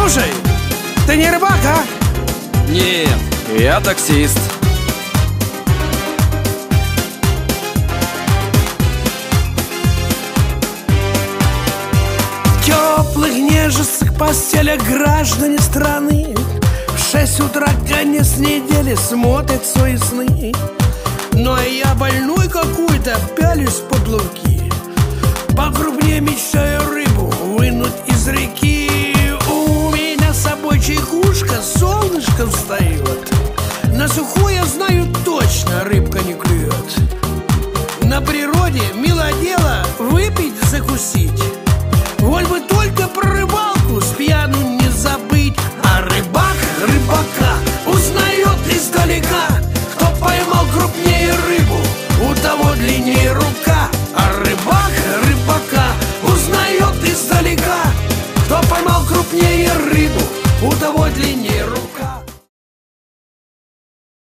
Слушай, ты не рыбак, а? Нет, я таксист. В теплых нежестых постелях граждане страны в 6 утра конец недели смотрят свои сны. Ну а я больной какой-то пялюсь под луки, покрупнее мечтаю рыбу вынуть из реки. У меня с собой чайкушка, солнышко встает. На сухое, я знаю точно, рыбка не клюет. На природе мило дело выпить, закусить. Воль бы только про рыбалку с пьяну не забыть. А рыбак рыбака узнает издалека. Кто поймал крупнее рыбу, у того длиннее рука. А рыбак рыбака узнает издалека. Кто поймал крупнее рыбу, у того длиннее рука.